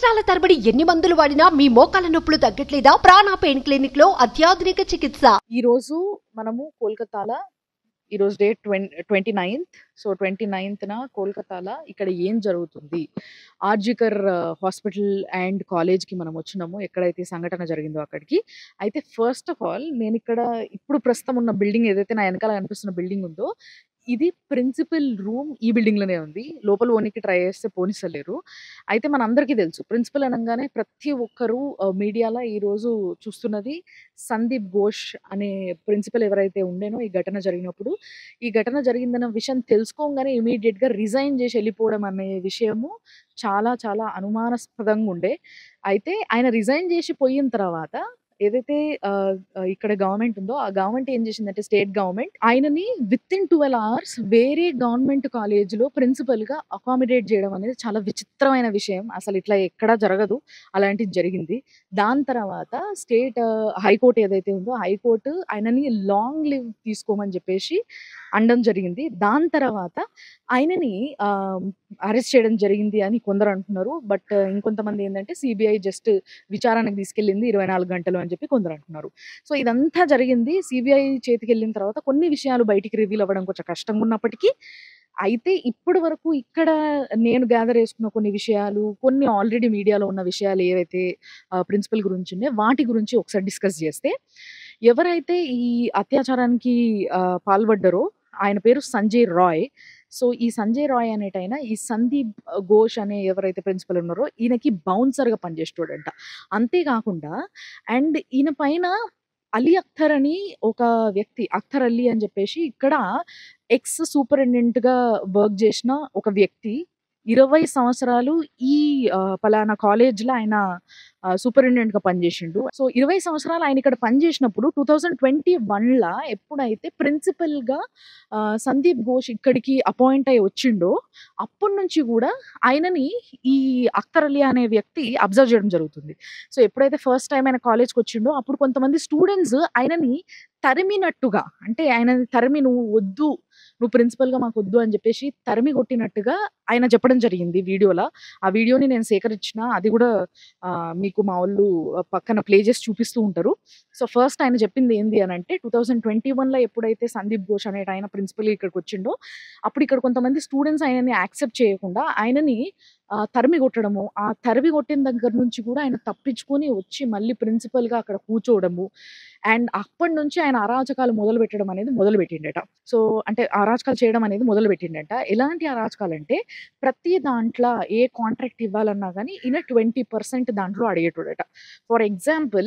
సంవత్సరాల తరబడి ఎన్ని మందులు వాడినా మీ మోకాల నొప్పులు తగ్గట్లేదా? ప్రాణ పెయిన్ క్లినిక్ లో అత్యాధునిక చికిత్స. ఈ రోజు మనము కోల్కతాలో ఈ రోజు డేట్ 29th. సో 29th కోల్కతాలో ఇక్కడ ఏం జరుగుతుంది, ఆర్జికర్ హాస్పిటల్ అండ్ కాలేజ్కి మనం వచ్చినాము, ఎక్కడైతే సంఘటన జరిగిందో అక్కడికి. అయితే ఫస్ట్ ఆఫ్ ఆల్ నేను ఇక్కడ ఇప్పుడు ప్రస్తుతం ఉన్న బిల్డింగ్ ఏదైతే నా వెనకాల కనిపిస్తున్న బిల్డింగ్ ఉందో ఇది ప్రిన్సిపల్ రూమ్. ఈ బిల్డింగ్ లోనే ఉంది. లోపల ఓనికి ట్రై చేస్తే పోనిస్తలేరు. అయితే మనందరికీ తెలుసు ప్రిన్సిపల్ అనగానే ప్రతి ఒక్కరు మీడియాలో ఈ రోజు చూస్తున్నది సందీప్ ఘోష్ అనే ప్రిన్సిపల్ ఎవరైతే ఉండేనో ఈ ఘటన జరిగినప్పుడు. ఈ ఘటన జరిగిందన్న విషయం తెలుసుకోగానే ఇమీడియట్ గా రిజైన్ చేసి వెళ్ళిపోవడం అనే విషయము చాలా చాలా అనుమానాస్పదంగా ఉండే. అయితే ఆయన రిజైన్ చేసి పోయిన తర్వాత ఏదైతే ఇక్కడ గవర్నమెంట్ ఉందో ఆ గవర్నమెంట్ ఏం చేసిందంటే స్టేట్ గవర్నమెంట్ ఆయనని విత్ ఇన్ 12 hours వేరే గవర్నమెంట్ కాలేజ్ లో ప్రిన్సిపల్ గా అకామిడేట్ చేయడం అనేది చాలా విచిత్రమైన విషయం. అసలు ఇట్లా ఎక్కడా జరగదు, అలాంటిది జరిగింది. దాని తర్వాత స్టేట్ హైకోర్టు ఏదైతే ఉందో హైకోర్టు ఆయనని లాంగ్ లీవ్ తీసుకోమని చెప్పేసి అనడం జరిగింది. దాని తర్వాత ఆయనని అరెస్ట్ చేయడం జరిగింది అని కొందరు అంటున్నారు. బట్ ఇంకొంతమంది ఏంటంటే సిబిఐ జస్ట్ విచారణకు తీసుకెళ్ళింది 24 గంటలు అని చెప్పి కొందరు అంటున్నారు. సో ఇదంతా జరిగింది సిబిఐ చేతికి వెళ్ళిన తర్వాత కొన్ని విషయాలు బయటికి రివీల్ అవ్వడం కొంచెం కష్టంగా ఉన్నప్పటికీ, అయితే ఇప్పటి వరకు ఇక్కడ నేను గ్యాదర్ చేసుకున్న కొన్ని విషయాలు, కొన్ని ఆల్రెడీ మీడియాలో ఉన్న విషయాలు ఏవైతే ప్రిన్సిపల్ గురించి ఉన్నాయో వాటి గురించి ఒకసారి డిస్కస్ చేస్తే, ఎవరైతే ఈ అత్యాచారానికి పాల్పడ్డారో ఆయన పేరు సంజయ్ రాయ్. సో ఈ సంజయ్ రాయ్ అనేటైనా ఈ సందీప్ ఘోష్ అనే ఎవరైతే ప్రిన్సిపల్ ఉన్నారో ఈయనకి బౌన్సర్గా పనిచేసేటోడంట. అంతేకాకుండా అండ్ ఈయన పైన అలీ అఖ్తర్ అని ఒక వ్యక్తి, అఖ్తర్ అలీ అని చెప్పేసి ఇక్కడ ఎక్స్ సూపరింటెండెంట్ గా వర్క్ చేసిన ఒక వ్యక్తి 20 సంవత్సరాలు ఈ పలానా కాలేజ్లో ఆయన సూపరింటెండెంట్ గా పనిచేసిండు. సో 20 సంవత్సరాలు ఆయన ఇక్కడ పనిచేసినప్పుడు 2021 ఎప్పుడైతే ప్రిన్సిపల్ గా సందీప్ ఘోష్ ఇక్కడికి అపాయింట్ అయ్యి వచ్చిండో అప్పటి నుంచి కూడా ఆయనని ఈ అఖ్తర్ అలీ అనే వ్యక్తి అబ్జర్వ్ చేయడం జరుగుతుంది. సో ఎప్పుడైతే ఫస్ట్ టైం ఆయన కాలేజ్కి వచ్చిండో అప్పుడు కొంతమంది స్టూడెంట్స్ ఆయనని తరిమినట్టుగా, అంటే ఆయనని తరిమి నువ్వు ప్రిన్సిపల్ గా మాకు వద్దు అని చెప్పేసి తరిమి కొట్టినట్టుగా ఆయన చెప్పడం జరిగింది వీడియోలో. ఆ వీడియోని నేను సేకరించిన, అది కూడా మీకు మా వాళ్ళు పక్కన ప్లే చేసి చూపిస్తూ ఉంటారు. సో ఫస్ట్ ఆయన చెప్పింది ఏంది అని అంటే 2021 ఎప్పుడైతే సందీప్ ఘోష్ అనేట ఆయన ప్రిన్సిపల్ ఇక్కడికి వచ్చిండో అప్పుడు ఇక్కడ కొంతమంది స్టూడెంట్స్ ఆయనని యాక్సెప్ట్ చేయకుండా ఆయనని తరిమి కొట్టడము, ఆ తరిమి కొట్టిన దగ్గర నుంచి కూడా ఆయన తప్పించుకొని వచ్చి మళ్ళీ ప్రిన్సిపల్ గా అక్కడ కూర్చోవడము, అండ్ అప్పటి నుంచి ఆయన అరాచకాలు మొదలు పెట్టడం అనేది మొదలు పెట్టిండట. సో అంటే అరాచకాలు చేయడం అనేది మొదలు పెట్టిండట. ఎలాంటి అరాచకాలు అంటే ప్రతి దాంట్లో ఏ కాంట్రాక్ట్ ఇవ్వాలన్నా కానీ ఈయన 20% దాంట్లో అడిగేటోడట. ఫర్ ఎగ్జాంపుల్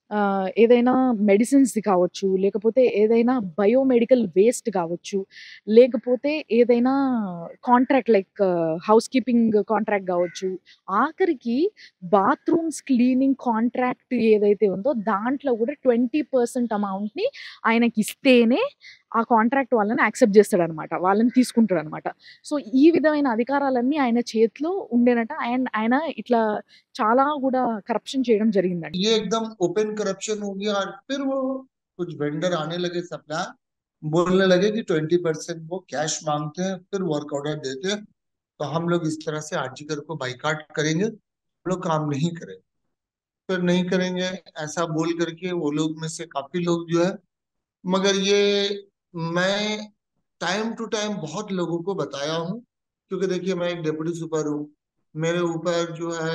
ఏదైనా మెడిసిన్స్ది కావచ్చు, లేకపోతే ఏదైనా బయోమెడికల్ వేస్ట్ కావచ్చు, లేకపోతే ఏదైనా contract like housekeeping contract కావచ్చు, ఆఖరికి బాత్రూమ్స్ క్లీనింగ్ కాంట్రాక్ట్ ఏదైతే ఉందో దాంట్లో కూడా 20% అమౌంట్ని ఆయనకి ఇస్తేనే ఆ కాంట్రాక్ట్ వాళ్ళని యాక్సెప్ట్ చేస్తాడనమాట, వాళ్ళని తీసుకుంటాడనమాట. సో ఈ విధమైన అధికారాలన్నీ ఆయన చేతిలో ఉండేనట. అండ్ ఆయన ఇట్లా చాలా కూడా కరప్షన్ చేయడం జరిగిందండి. ये एकदम ओपन करप्शन हो गया और फिर वो कुछ वेंडर आने लगे, सप्लायर बोलने लगे कि 20% वो कैश मांगते हैं, फिर वर्क ऑर्डर देते हैं, तो हम लोग इस तरह से आरजीकर को बाइकाट करेंगे, हम लोग काम नहीं करेंगे, फिर नहीं करेंगे ऐसा बोल करके वो लोग में से काफी लोग जो है, मगर ये मैं टाइम टू टाइम बहुत लोगों को बताया हूँ, क्योंकि देखिए मैं एक डेप्यूटी सुपर हूँ, मेरे ऊपर जो है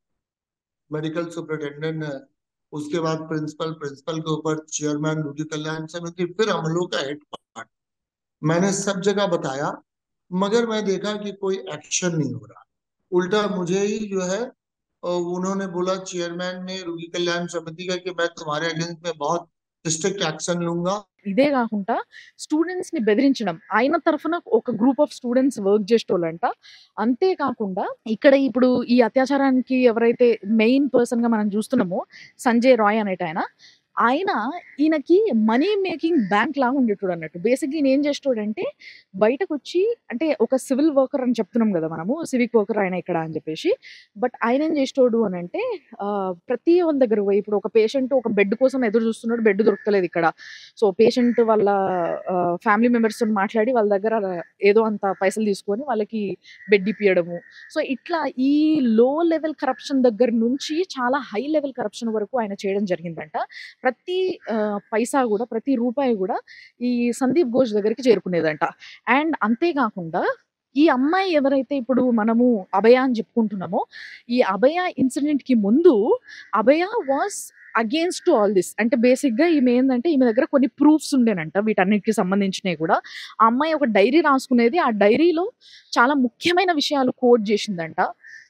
मेडिकल सुपरिटेंडेंट है, उसके बाद प्रिंसिपल, प्रिंसिपल के ऊपर चेयरमैन ड्यूटी कल्याण समिति, फिर अमलों का हेड पार्ट। मैंने सब जगह बताया मगर मैं देखा कि कोई एक्शन नहीं हो रहा, उल्टा मुझे ही जो है उन्होंने बोला चेयरमैन ने रोगी कल्याण समिति का कि मैं तुम्हारे अगेंस्ट में बहुत स्ट्रिक्ट एक्शन लूंगा. ఇదే కాకుండా స్టూడెంట్స్ ని బెదిరించడం, ఆయన తరఫున ఒక గ్రూప్ ఆఫ్ స్టూడెంట్స్ వర్క్ చేసేటోళ్ళంట. అంతేకాకుండా ఇక్కడ ఇప్పుడు ఈ అత్యాచారానికి ఎవరైతే మెయిన్ పర్సన్ గా మనం చూస్తున్నామో సంజయ్ రాయ్ అనేట ఆయన, ఆయన ఈయనకి మనీ మేకింగ్ బ్యాంక్ లాగా ఉండేటోడు అన్నట్టు. బేసిక్‌గా ఈయన ఏం చేసేటోడంటే బయటకొచ్చి, అంటే ఒక సివిల్ వర్కర్ అని చెప్తున్నాం గదా మనము. సివిక్ వర్కర్ ఆయన ఇక్కడ అని చెప్పేసి. బట్ ఆయన ఏం చేసేటోడు అనంటే ప్రతి వాళ్ళ దగ్గర పోయి, ఇప్పుడు ఒక పేషెంట్ ఒక బెడ్ కోసం ఎదురు చూస్తున్నాడు. బెడ్ దొరకలేదు ఇక్కడ. సో, పేషెంట్ వాళ్ళ ఫ్యామిలీ మెంబర్స్‌తోని మాట్లాడి వాళ్ళ దగ్గర ఏదో అంత పైసలు తీసుకొని వాళ్ళకి బెడ్ ఇప్పియడము. సో, ఇట్లా ఈ లో లెవెల్ కరప్షన్ దగ్గర నుంచి చాలా హై లెవెల్ కరప్షన్ వరకు ఆయన చేయడం జరిగిందంట. ప్రతి పైసా గూడా, ప్రతి రూపాయి గూడా ఈ సందీప్ ఘోష్ దగ్గరికి చేరుకునేదంట. అండ్ అంతే గాకుండా ఈ అమ్మాయి ఎవరైతే ఇప్పుడు మనము అభయ అని చెప్పుకుంటున్నామో, ఈ అభయ ఇన్సిడెంట్‌కి ముందు Abhaya was against to all this. అంటే బేసిక్‌గా ఈమె ఏందంటే, ఈమె దగ్గర కొన్ని ప్రూఫ్స్ ఉండేనంట వీటన్నిటికి సంబంధించినయి గూడా. ఆ అమ్మాయి ఒక డైరీ రాసుకునేది. ఆ డైరీలో చాలా ముఖ్యమైన విషయాలు కోట్ చేసిందంట.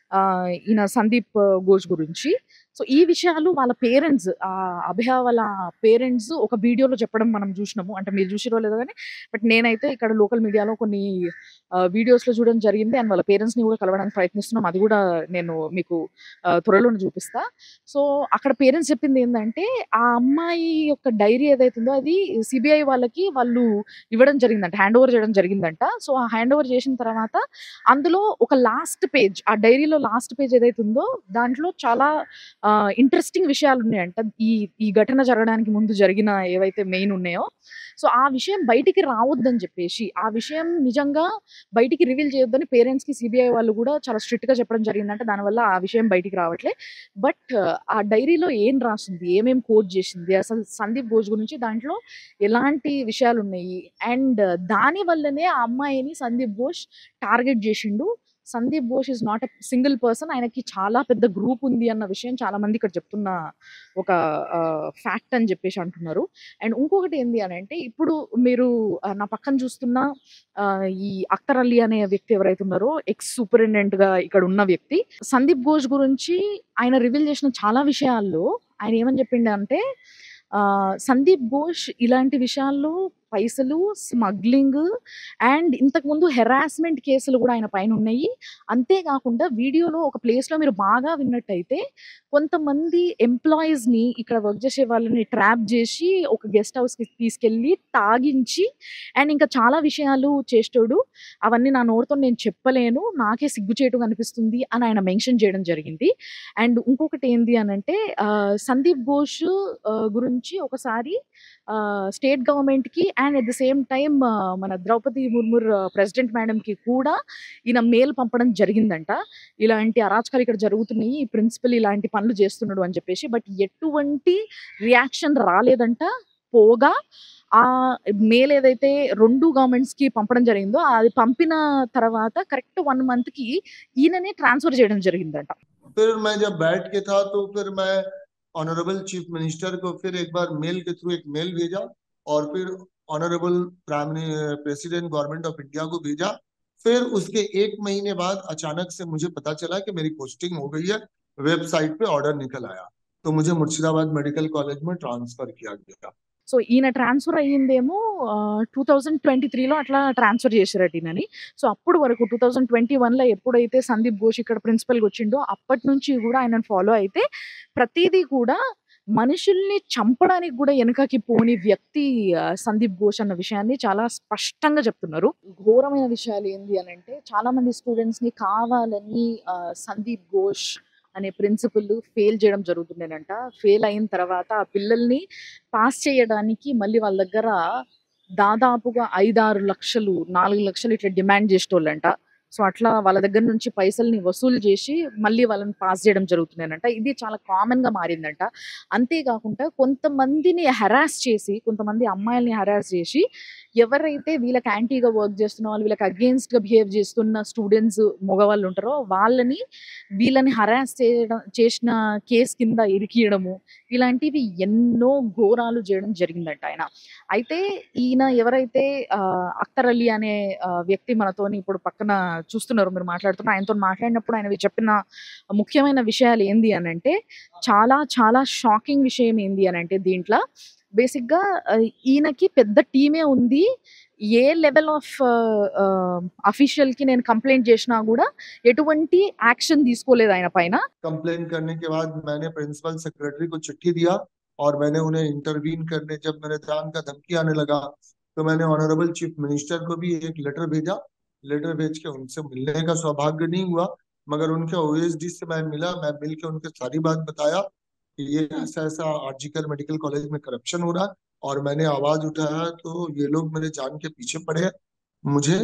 ఈయన సందీప్ ఘోష్ గురించి. సో, ఈ విషయాలు వాళ్ళ పేరెంట్స్, అభయ వాళ్ళ పేరెంట్స్ ఒక వీడియోలో చెప్పడం మనం చూసినాము. అంటే మీరు చూసిర్రో లేదో గానీ, బట్ నేనైతే ఇక్కడ లోకల్ మీడియాలో కొన్ని వీడియోస్‌లో చూడడం జరిగింది. అండ్ వాళ్ళ పేరెంట్స్‌ని కూడా కలవడానికి ప్రయత్నిస్తున్నాం. అది కూడా నేను మీకు త్వరలోనే చూపిస్తా. సో, అక్కడ పేరెంట్స్ చెప్పింది ఏందంటే, ఆ అమ్మాయి యొక్క డైరీ ఏదైతే ఉందో అది సీబీఐ వాళ్ళకి వాళ్ళు ఇవ్వడం జరిగిందంట. హ్యాండ్ ఓవర్ చేయడం జరిగిందంట. సో, ఆ హ్యాండ్ ఓవర్ చేసిన తర్వాత అందులో ఒక లాస్ట్ పేజ్, ఆ డైరీలో లాస్ట్ పేజ్ ఏదైతే ఉందో దాంట్లో చాలా ఇంట్రెస్టింగ్ విషయాలున్నాయంట. ఈ ఈ ఘటన జరగడానికి ముందు జరిగిన ఏవైతే మెయిన్ ఉన్నాయో, సో, ఆ విషయం బయటికి రావద్దని చెప్పేసి, ఆ విషయం నిజంగా బయటికి రివీల్ చేయొద్దని పేరెంట్స్‌కి సీబీఐ వాళ్ళు కూడా చాలా స్ట్రిక్ట్‌గా చెప్పడం జరిగిందంట. దానివల్ల ఆ విషయం బయటికి రావట్లే. బట్ ఆ డైరీలో ఏం రాసింది, ఏమేం కోట్ చేసింది, అసలు సందీప్ ఘోష్ గురించి దాంట్లో ఎలాంటి విషయాలున్నాయి, అండ్ దాని వల్లనే ఆ అమ్మాయిని సందీప్ ఘోష్ టార్గెట్ చేసిండు. Sandip Ghosh is not a single person. ఆయనకి చాలా పెద్ద గ్రూప్ ఉంది అన్న విషయం చాలా మంది ఇక్కడ చెప్తున్న ఒక ఫ్యాక్ట్ అని చెప్పేసి అంటున్నారు. అండ్ ఇంకొకటి ఏంది అనంటే, ఇప్పుడు మీరు నా పక్కన చూస్తున్న ఈ అఖ్తర్ అలీ అనే వ్యక్తి ఎవరైతే ఉన్నారో, ఎక్స్ సూపరింటెండెంట్‌గా ఇక్కడ ఉన్న వ్యక్తి, సందీప్ ఘోష్ గురించి ఆయన రివీల్ చేసిన చాలా విషయాల్లో ఆయన ఏమని చెప్పిండంటే, సందీప్ ఘోష్ ఇలాంటి విషయాల్లో పైసలు, స్మగ్లింగ్ అండ్ ఇంతకుముందు హెరాస్మెంట్ కేసులు కూడా ఆయన పైన ఉన్నాయి. అంతేకాకుండా వీడియోలో ఒక ప్లేస్‌లో మీరు బాగా విన్నట్టయితే, కొంతమంది ఎంప్లాయీస్‌ని, ఇక్కడ వర్క్ చేసే వాళ్ళని ట్రాప్ చేసి ఒక గెస్ట్ హౌస్‌కి తీసుకెళ్ళి తాగించి, అండ్ ఇంకా చాలా విషయాలు చేసేటోడు. అవన్నీ నా నోటితో నేను చెప్పలేను. నాకే సిగ్గుచేటుగా అనిపిస్తుంది అని ఆయన మెన్షన్ చేయడం జరిగింది. అండ్ ఇంకొకటి ఏంది అనంటే, సందీప్ ఘోష్ గురించి ఒకసారి స్టేట్ గవర్నమెంట్‌కి and at the same time మన ద్రౌపది ముర్ముర్ ప్రెసిడెంట్ మేడంకి కూడా ఈయన మెయిల్ పంపడం జరిగిందంట. ఇలాంటి అరాచకాలు ఇక్కడ జరుగుతున్నాయి, ఈ ప్రిన్సిపల్ ఇలాంటి పనులు చేస్తున్నాడు అని చెప్పేసి. బట్ ఎటువంటి రియాక్షన్ రాలేదంట. పోగా ఆ మెయిల్ ఏదైతే 2 గవర్నమెంట్స్‌కి పంపడం జరిగిందో, అది పంపిన తర్వాత కరెక్ట్ 1 మంత్‌కి ఈయననే ట్రాన్స్‌ఫర్ చేయడం జరిగిందంట. फिर मैं जब बैठ के था तो फिर मैं ऑनरेबल चीफ मिनिस्टर को फिर एक बार मेल के थ्रू एक मेल भेजा और फिर honourable president government of India को भेजा। फिर उसके 1 महीने बाद अचानक से मुझे पता चला कि मेरी पोस्टिंग हो गई है, वेबसाइट पे ऑर्डर निकल आया, तो मुझे मुर्शिदाबाद मेडिकल कॉलेज में ट्रांसफर किया गया। సో, ఈయన ట్రాన్స్‌ఫర్ అయ్యిందేమో 2023లో అట్లా ట్రాన్స్‌ఫర్ చేసిరట ఈయనని. సో, అప్పుడు వరకు 2021లో ఎప్పుడైతే సందీప్ ఘోష్ ఇక్కడ ప్రిన్సిపల్‌గా వచ్చిండో, అప్పటి నుంచి కూడా ఆయనను ఫాలో అయితే ప్రతీదీ కూడా మనుషుల్ని చంపడానికి కూడా వెనకకి పోని వ్యక్తి సందీప్ ఘోష్ అన్న విషయాన్ని చాలా స్పష్టంగా చెప్తున్నారు. ఘోరమైన విషయాలు ఏంది అనంటే, చాలా మంది స్టూడెంట్స్‌ని కావాలని సందీప్ ఘోష్ అనే ప్రిన్సిపల్ ఫెయిల్ చేయడం జరుగుతుండేనంట. ఫెయిల్ అయిన తర్వాత ఆ పిల్లల్ని పాస్ చేయడానికి మళ్ళీ వాళ్ళ దగ్గర దాదాపుగా 5, 6 లక్షలు, 4 లక్షలు ఇట్లా డిమాండ్ చేసేటోళ్ళంట. సో, అట్లా వాళ్ళ దగ్గర నుంచి పైసల్ని వసూలు చేసి మళ్ళీ వాళ్ళని పాస్ చేయడం జరుగుతుండేనంట. ఇది చాలా కామన్‌గా మారిందంట. అంతేకాకుండా కొంతమందిని హెరాస్ చేసి, కొంతమంది అమ్మాయిల్ని హెరాస్ చేసి, ఎవరైతే వీళ్ళకి యాంటీగా వర్క్ చేస్తున్న వాళ్ళు, వీళ్ళకి అగెయిన్స్ట్‌గా బిహేవ్ చేస్తున్న స్టూడెంట్స్ మగవాళ్ళు ఉంటారో వీళ్ళని హెరాస్ చేసిన కేస్ కింద ఇరికియడము, ఇలాంటివి ఎన్నో ఘోరాలు చేయడం జరిగిందంట ఆయన. అయితే ఈయన ఎవరైతే అఖ్తర్ అలీ అనే వ్యక్తి మనతోని ఇప్పుడు పక్కన చూస్తున్నారు, మీరు మాట్లాడుతున్నారు. ఆయనతో మాట్లాడినప్పుడు ఆయన చెప్పిన ముఖ్యమైన విషయాలు ఏంది అనంటే, చాలా చాలా షాకింగ్ విషయం ఏంది అనంటే, దీంట్లో బేసిక్‌గా ఈయనకి పెద్ద టీమే ఉంది. ఏ లెవెల్ ఆఫ్ అఫీషియల్‌కి నేను కంప్లెయింట్ చేసినా కూడా ఎటువంటి యాక్షన్ తీసుకోలేదు ఆయన పైన. कंप्लेन करने के बाद मैंने प्रिंसिपल सेक्रेटरी को चिट्ठी दिया और मैंने उन्हें इंटरवीन करने, जब मेरे जान का धमकी आने लगा तो मैंने ऑनरेबल चीफ मिनिस्टर को भी एक लेटर भेजा। लेटर भेज के उनसे मिलने का सौभाग्य नहीं हुआ, मगर उनके ओएसडी से मैं मिला। मैं मिल के उनके सारी बात बताया कि ये ऐसा ऐसा आरजीकर मेडिकल कॉलेज में करप्शन हो रहा है, और मैंने आवाज उठाया तो ये लोग मेरे जान के पीछे पड़े हैं। मुझे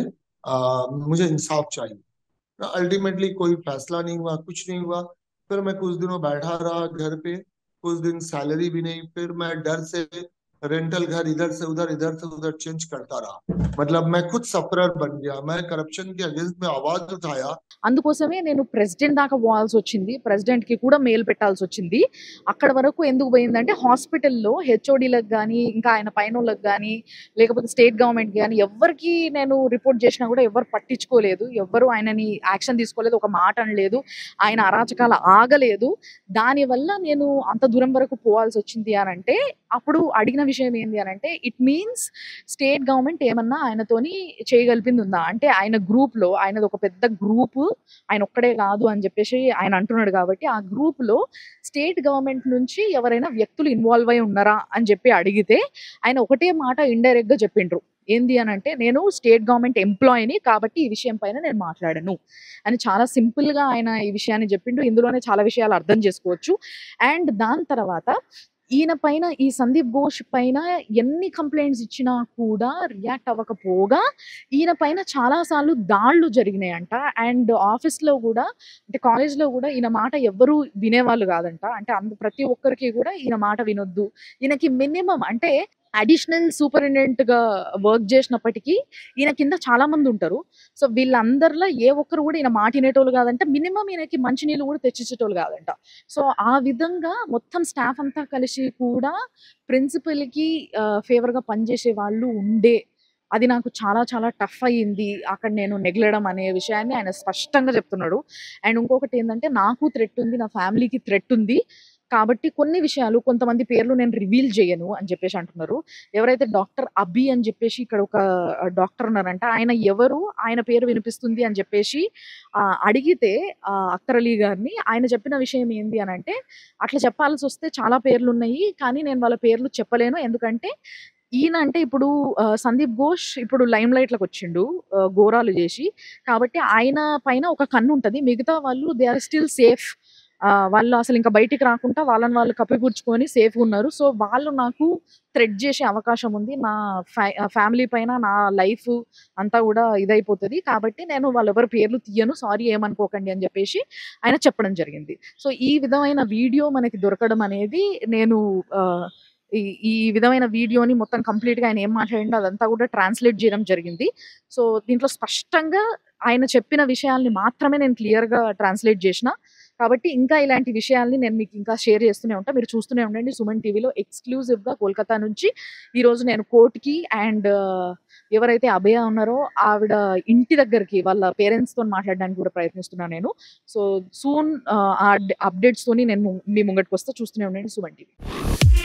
मुझे इंसाफ चाहिए। अल्टीमेटली कोई फैसला नहीं हुआ, कुछ नहीं हुआ। फिर मैं कुछ दिनों बैठा रहा घर पे, कुछ दिन सैलरी भी नहीं। फिर मैं डर से रेंटल घर इधर से उधर चेंज करता रहा। मतलब मैं खुद सफरर बन गया। मैं करप्शन के अगेंस्ट में आवाज उठाया। అందుకోసమే నేను ప్రెసిడెంట్ దాకా పోవాల్సి వచ్చింది, ప్రెసిడెంట్ కి కూడా మెయిల్ పెట్టాల్సి వచ్చింది. అక్కడ వరకు ఎందుకు పోయిందంటే హాస్పిటల్లో హెచ్ఓడీలకు కానీ ఇంకా ఆయన పైనోళ్ళకి కానీ లేకపోతే స్టేట్ గవర్నమెంట్ కానీ ఎవరికి నేను రిపోర్ట్ చేసినా కూడా ఎవరు పట్టించుకోలేదు, ఎవరు ఆయనని యాక్షన్ తీసుకోలేదు, ఒక మాట అనలేదు, ఆయన అరాచకాలు ఆగలేదు. దానివల్ల నేను అంత దూరం వరకు పోవాల్సి వచ్చింది అని అంటే అప్పుడు అడిగిన విషయం ఏంది అని అంటే ఇట్ మీన్స్ స్టేట్ గవర్నమెంట్ ఏమన్నా ఆయనతోని చేయగలిపింది ఉందా అంటే ఆయన గ్రూప్ లో, ఆయనది ఒక పెద్ద గ్రూప్, ఆయన ఒక్కడే కాదు అని చెప్పేసి ఆయన అంటున్నాడు. కాబట్టి ఆ గ్రూప్ లో స్టేట్ గవర్నమెంట్ నుంచి ఎవరైనా వ్యక్తులు ఇన్వాల్వ్ అయి ఉన్నారా అని చెప్పి అడిగితే ఆయన ఒకటే మాట ఇండైరెక్ట్ గా చెప్పిండ్రు. ఏంది అని అంటే నేను స్టేట్ గవర్నమెంట్ ఎంప్లాయీని కాబట్టి ఈ విషయం పైన నేను మాట్లాడను అని చాలా సింపుల్ గా ఆయన ఈ విషయాన్ని చెప్పిండు. ఇందులోనే చాలా విషయాలు అర్థం చేసుకోవచ్చు. అండ్ దాని తర్వాత ఈయన పైన, ఈ సందీప్ ఘోష్ పైన ఎన్ని కంప్లైంట్స్ ఇచ్చినా కూడా రియాక్ట్ అవ్వకపోగా ఈయన పైన చాలా సార్లు దాడులు జరిగినాయంట. అండ్ ఆఫీస్లో కూడా అంటే కాలేజ్లో కూడా ఈయన మాట ఎవ్వరూ వినేవాళ్ళు కాదంట. అంటే ప్రతి ఒక్కరికి కూడా ఈయన మాట వినొద్దు, ఈయనకి మినిమం అంటే అడిషనల్ సూపరింటెండెంట్ గా వర్క్ చేసినప్పటికీ ఈయన కింద చాలా మంది ఉంటారు. సో వీళ్ళందరిలో ఏ ఒక్కరు కూడా ఈయన మాట వినేటోళ్ళు కాదంట, మినిమం ఈయనకి మంచినీళ్ళు కూడా తెచ్చిచ్చేటోళ్ళు కాదంట. సో ఆ విధంగా మొత్తం స్టాఫ్ అంతా కలిసి కూడా ప్రిన్సిపల్కి ఫేవర్గా పనిచేసే వాళ్ళు ఉండే, అది నాకు చాలా చాలా టఫ్ అయ్యింది అక్కడ నేను నెగలడం అనే విషయాన్ని ఆయన స్పష్టంగా చెప్తున్నాడు. అండ్ ఇంకొకటి ఏంటంటే నాకు థ్రెట్ ఉంది, నా ఫ్యామిలీకి థ్రెట్ ఉంది, కాబట్టి కొన్ని విషయాలు, కొంతమంది పేర్లు నేను రివీల్ చేయను అని చెప్పేసి అంటున్నారు. ఎవరైతే డాక్టర్ అబి అని చెప్పేసి ఇక్కడ ఒక డాక్టర్ ఉన్నారంట, ఆయన ఎవరు, ఆయన పేరు వినిపిస్తుంది అని చెప్పేసి అడిగితే అఖ్తర్ అలీ గారిని, ఆయన చెప్పిన విషయం ఏంది అని అంటే అట్లా చెప్పాల్సి వస్తే చాలా పేర్లు ఉన్నాయి కానీ నేను వాళ్ళ పేర్లు చెప్పలేను. ఎందుకంటే ఈయన అంటే ఇప్పుడు సందీప్ ఘోష్ ఇప్పుడు లైమ్ లైట్లోకి వచ్చిండు ఘోరాలు చేసి, కాబట్టి ఆయన పైన ఒక కన్ను ఉంటుంది, మిగతా వాళ్ళు దే ఆర్ స్టిల్ సేఫ్. వాళ్ళు అసలు ఇంకా బయటికి రాకుండా వాళ్ళని వాళ్ళు కప్పిపుచ్చుకొని సేఫ్గా ఉన్నారు. సో వాళ్ళు నాకు థ్రెట్ చేసే అవకాశం ఉంది, నా ఫ్యామిలీ పైన, నా లైఫ్ అంతా కూడా ఇదైపోతుంది, కాబట్టి నేను వాళ్ళెవరి పేర్లు తీయను, సారీ ఏమనుకోకండి అని చెప్పేసి ఆయన చెప్పడం జరిగింది. సో ఈ విధమైన వీడియో మనకి దొరకడం అనేది, నేను ఈ విధమైన వీడియోని మొత్తం కంప్లీట్గా ఆయన ఏం మాట్లాడిండో అదంతా కూడా ట్రాన్స్లేట్ చేయడం జరిగింది. సో దీంట్లో స్పష్టంగా ఆయన చెప్పిన విషయాల్ని మాత్రమే నేను క్లియర్గా ట్రాన్స్లేట్ చేసిన. కాబట్టి ఇంకా ఇలాంటి విషయాల్ని నేను మీకు ఇంకా షేర్ చేస్తూనే ఉంటాను. మీరు చూస్తూనే ఉండండి సుమన్ టీవీలో. ఎక్స్క్లూజివ్గా కోల్కతా నుంచి ఈరోజు నేను కోర్టుకి అండ్ ఎవరైతే అభయ ఉన్నారో ఆవిడ ఇంటి దగ్గరికి వాళ్ళ పేరెంట్స్తో మాట్లాడడానికి కూడా ప్రయత్నిస్తున్నాను నేను. సో సూన్ ఆ అప్డేట్స్తోని నేను మీ ముంగటికి వస్తే చూస్తూనే ఉండండి సుమన్ టీవీ.